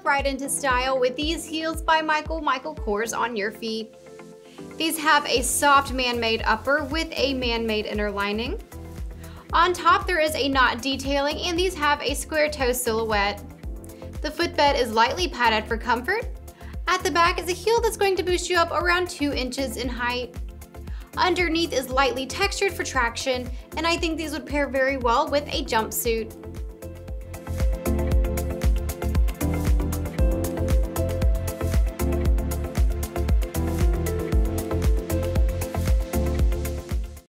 right into style with these heels by MICHAEL Kors on your feet. These have a soft man-made upper with a man-made inner lining. On top there is a knot detailing, and these have a square toe silhouette. The footbed is lightly padded for comfort. At the back is a heel that's going to boost you up around 2 inches in height. Underneath is lightly textured for traction, and I think these would pair very well with a jumpsuit.